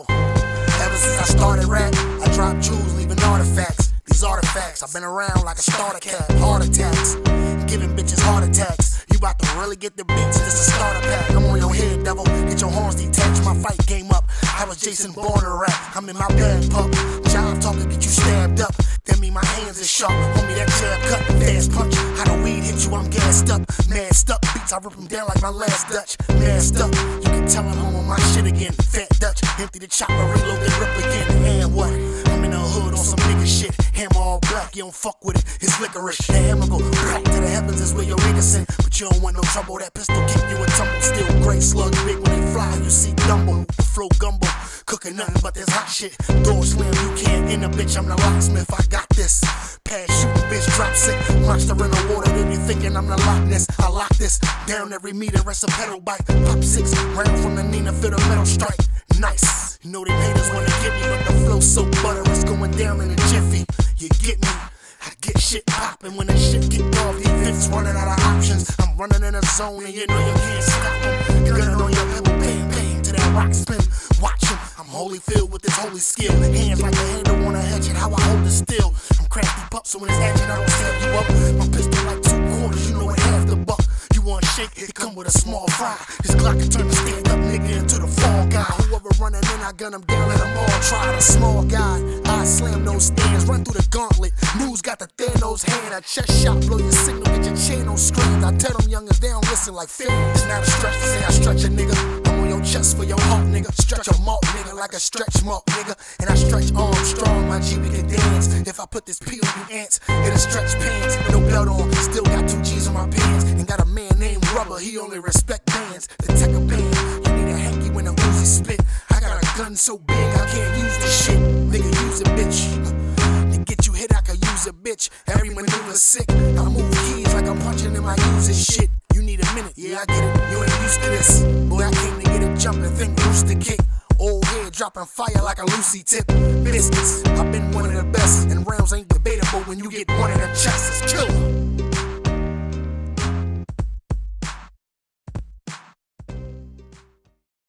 Yo, ever since I started rap, I dropped jewels, leaving artifacts. These artifacts, I've been around like a starter cap. Heart attacks, giving bitches heart attacks. You about to really get the beats, this a starter pack. I'm on your head, devil, get your horns detached. My fight game up, I was Jason born to rap. I'm in my bag, pup, job talking, get you stabbed up. That mean my hands is sharp, homie, that jab cut, fast punch. How the weed hit you, I'm gassed up. Masked up, beats, I rip them down like my last Dutch. Masked up, you can tell I'm on my shit again. Fat Dutch, empty the chopper, reload and rip again. And what? I'm in the hood on some nigga shit. Hammer all black, you don't fuck with it, it's licorice. The hammer go back to the heavens is where your niggas sent. But you don't want no trouble, that pistol kick you a tumble. Still great slugs, big when they fly, you see Dumbo. The flow gumbo, cooking nothing but this hot shit. Door slam, you can't in a bitch, I'm the locksmith, I got this. Pass shooting, bitch, drop sick. Monster in the water, they be thinking I'm the Loch Ness. I lock this, down every meter, it's a pedal bike. Pop 6, round from the Nina, feel the metal strike. Nice, you know them haters wanna get me, but the flow so butter, it's going down in a jiffy. You get me? I get shit poppin' when the shit get off. The events running out of options. I'm running in a zone and you know you can't stop them. You're gonna know your pebble, bang, bang, to that rock spin. Watch him, I'm holy filled with this holy skill. Hands like a handle on a hatchet, how I hold it still. I'm crafty pup, so when it's action, I don't stab you up. My pistol like 2 quarters, you know it half the buck. You want shake, it come with a small fry. This Glock can turn the stand up nigga into the fall guy. Whoever running in, I gun him down, let them all try. The small guy, I slam those stands, run through the gauntlet. News got the Thanos hand, a chest shot, blow your signal, get your chain on screen. I tell them youngers, they don't listen like fear. It's not a stretch to say I stretch a nigga. I'm on your chest for your heart, nigga. Stretch a mark, nigga, like a stretch mark, nigga. And I stretch arms strong, my G, we can dance. If I put this P on you ants, it'll stretch pants. No belt on, still got 2 G's on my pants. And got a man named Rubber, he only respect bands. The tech a band, you need a hanky when the Uzi spit. I got a gun so big, I can't use this shit. Nigga, use a bitch. To get you hit, I could use a bitch. Every maneuver's sick. I move keys like I'm punching in my using shit. You need a minute, yeah, I get it. You ain't used to this. Boy, I came to get it jumping, think rooster kick. Old head dropping fire like a Lucy tip. Biscuits, I've been one of the best. And rounds ain't debatable when you get one in the chest. It's killer.